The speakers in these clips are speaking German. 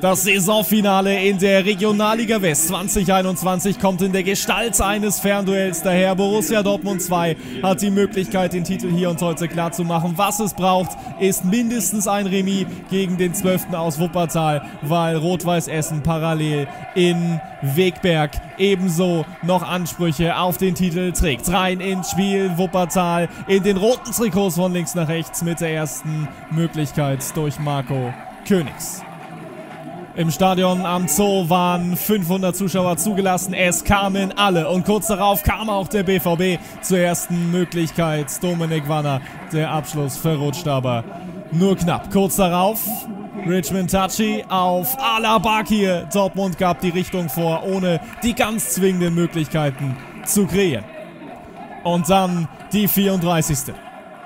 Das Saisonfinale in der Regionalliga West 2021 kommt in der Gestalt eines Fernduells daher. Borussia Dortmund 2 hat die Möglichkeit, den Titel hier und heute klar zu machen. Was es braucht, ist mindestens ein Remis gegen den 12. aus Wuppertal, weil Rot-Weiß Essen parallel in Wegberg ebenso noch Ansprüche auf den Titel trägt. Rein ins Spiel Wuppertal in den roten Trikots von links nach rechts mit der ersten Möglichkeit durch Marco Königs. Im Stadion am Zoo waren 500 Zuschauer zugelassen, es kamen alle und kurz darauf kam auch der BVB zur ersten Möglichkeit. Dominik Wanner, der Abschluss verrutscht aber nur knapp. Kurz darauf Richmond Tachi auf Al-Bakir. Dortmund gab die Richtung vor, ohne die ganz zwingenden Möglichkeiten zu kreieren. Und dann die 34.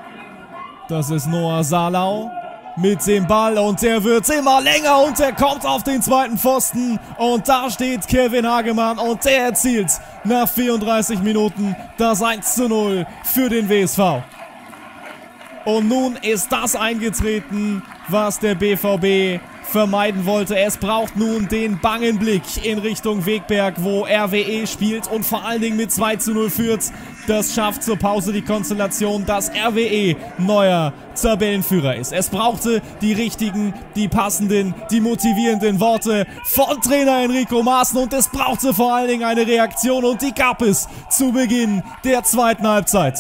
Das ist Noah Salau mit dem Ball und der wird immer länger und er kommt auf den zweiten Pfosten und da steht Kevin Hagemann und der erzielt nach 34 Minuten das 1:0 für den WSV. Und nun ist das eingetreten, was der BVB vermeiden wollte. Es braucht nun den bangen Blick in Richtung Wegberg, wo RWE spielt und vor allen Dingen mit 2:0 führt. Das schafft zur Pause die Konstellation, dass RWE neuer Tabellenführer ist. Es brauchte die richtigen, die passenden, die motivierenden Worte von Trainer Enrico Maaßen und es brauchte vor allen Dingen eine Reaktion und die gab es zu Beginn der zweiten Halbzeit.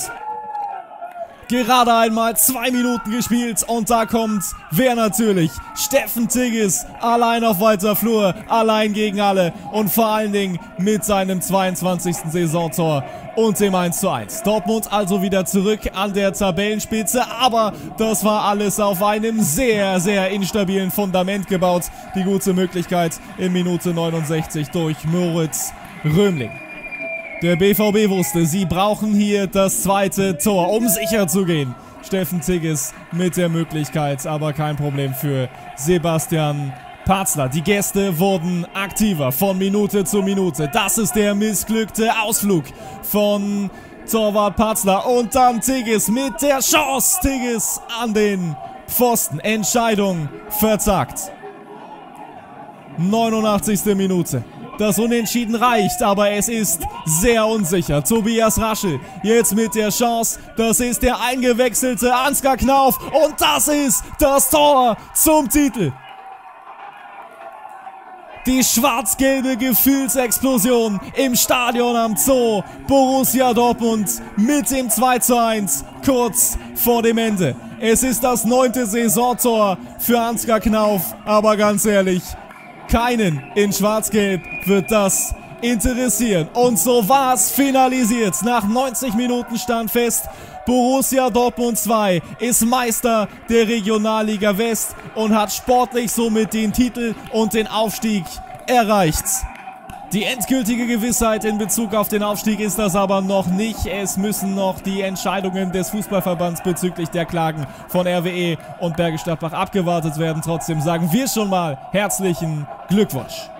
Gerade einmal 2 Minuten gespielt und da kommt wer natürlich? Steffen Tigges, allein auf weiter Flur, allein gegen alle und vor allen Dingen mit seinem 22. Saisontor und dem 1:1. Dortmund also wieder zurück an der Tabellenspitze, aber das war alles auf einem sehr, sehr instabilen Fundament gebaut. Die gute Möglichkeit in Minute 69 durch Moritz Römling. Der BVB wusste, sie brauchen hier das zweite Tor, um sicher zu gehen. Steffen Tigges mit der Möglichkeit, aber kein Problem für Sebastian Parzler. Die Gäste wurden aktiver von Minute zu Minute. Das ist der missglückte Ausflug von Torwart Parzler und dann Tigges mit der Chance. Tigges an den Pfosten. Entscheidung verzagt. 89. Minute. Das Unentschieden reicht, aber es ist sehr unsicher. Tobias Raschel jetzt mit der Chance. Das ist der eingewechselte Ansgar Knauf und das ist das Tor zum Titel. Die schwarz-gelbe Gefühlsexplosion im Stadion am Zoo. Borussia Dortmund mit dem 2:1 kurz vor dem Ende. Es ist das 9. Saisontor für Ansgar Knauf, aber ganz ehrlich, keinen in Schwarz-Gelb wird das interessieren. Und so war es finalisiert. Nach 90 Minuten stand fest, Borussia Dortmund 2 ist Meister der Regionalliga West und hat sportlich somit den Titel und den Aufstieg erreicht. Die endgültige Gewissheit in Bezug auf den Aufstieg ist das aber noch nicht. Es müssen noch die Entscheidungen des Fußballverbands bezüglich der Klagen von RWE und Bergisch Gladbach abgewartet werden. Trotzdem sagen wir schon mal herzlichen Glückwunsch.